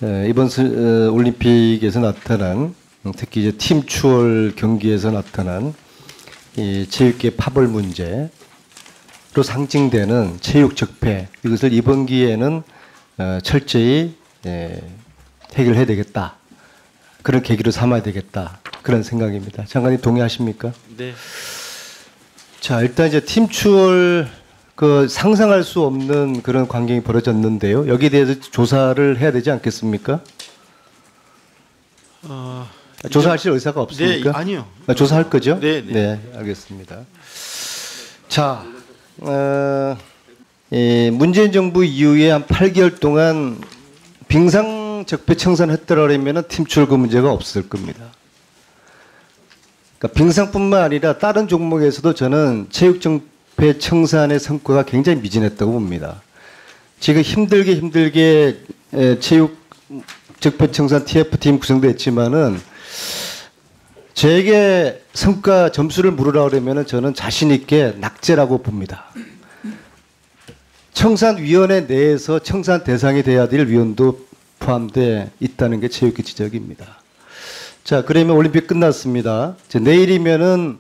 이번 올림픽에서 나타난 특히 이제 팀 추월 경기에서 나타난 이 체육계 파벌 문제로 상징되는 체육 적폐, 이것을 이번 기회에는 철저히 해결해야 되겠다. 그런 계기로 삼아야 되겠다. 그런 생각입니다. 장관님 동의하십니까? 네. 자, 일단 이제 팀 추월 상상할 수 없는 그런 광경이 벌어졌는데요. 여기에 대해서 조사를 해야 되지 않겠습니까? 조사하실 의사가 없습니까? 네, 아니요. 조사할 거죠? 네, 네. 네, 알겠습니다. 자, 문재인 정부 이후에 한 8개월 동안 빙상 적폐 청산했더라면 팀 추월 그 문제가 없을 겁니다. 그러니까 빙상뿐만 아니라 다른 종목에서도 저는 체육 적폐 청산의 성과가 굉장히 미진했다고 봅니다. 지금 힘들게 체육 적폐 청산 TF팀 구성됐지만은 저에게 성과 점수를 물으라 그러면은 저는 자신 있게 낙제라고 봅니다. 청산위원회 내에서 청산 대상이 돼야 될 위원도 포함되어 있다는 게 체육계 지적입니다. 자, 그러면 올림픽 끝났습니다. 내일이면은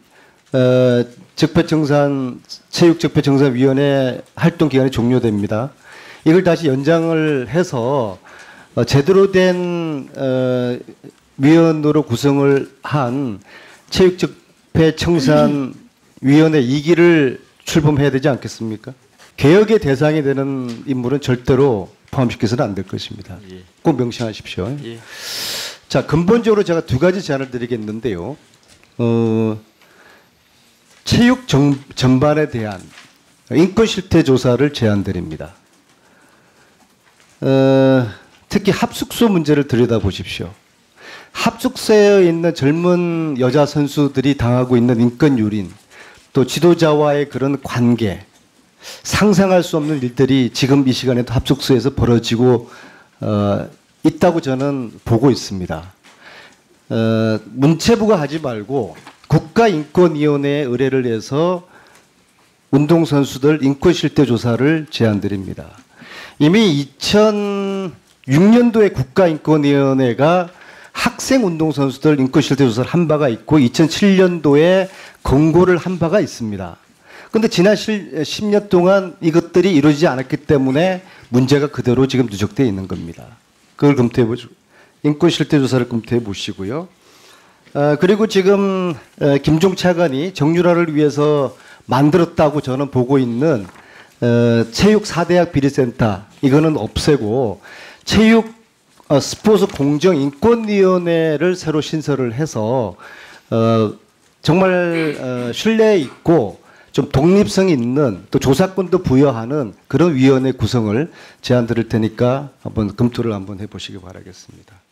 체육적폐청산위원회 활동 기간이 종료됩니다. 이걸 다시 연장을 해서 제대로 된 위원으로 구성을 한 체육적폐청산위원회 2기를 출범해야 되지 않겠습니까? 개혁의 대상이 되는 인물은 절대로 포함시켜서는 안 될 것입니다. 예. 꼭 명심하십시오. 예. 자, 근본적으로 제가 두 가지 제안을 드리겠는데요. 체육 전반에 대한 인권 실태 조사를 제안드립니다. 특히 합숙소 문제를 들여다보십시오. 합숙소에 있는 젊은 여자 선수들이 당하고 있는 인권 유린, 또 지도자와의 그런 관계, 상상할 수 없는 일들이 지금 이 시간에도 합숙소에서 벌어지고 있다고 저는 보고 있습니다. 문체부가 하지 말고 국가인권위원회에 의뢰를 해서 운동선수들 인권실태조사를 제안드립니다. 이미 2006년도에 국가인권위원회가 학생 운동선수들 인권실태조사를 한 바가 있고 2007년도에 권고를 한 바가 있습니다. 그런데 지난 10년 동안 이것들이 이루어지지 않았기 때문에 문제가 그대로 지금 누적되어 있는 겁니다. 그걸 검토해 보죠. 인권 실태 조사를 검토해 보시고요. 그리고 지금 김종 차관이 정유라를 위해서 만들었다고 저는 보고 있는 체육 4대학 비리센터, 이거는 없애고 체육 스포츠 공정인권위원회를 새로 신설을 해서 정말 신뢰 있고 좀 독립성 있는, 또 조사권도 부여하는 그런 위원회 구성을 제안 드릴 테니까 한번 검토를 한번 해보시기 바라겠습니다.